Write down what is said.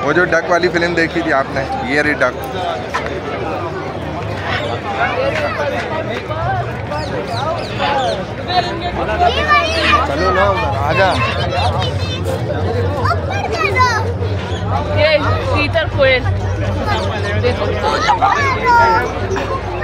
वो जो डक वाली फिल्म देखी थी आपने, ये रही डक। चलो ना आजा। ये तीतर कोयल देखो।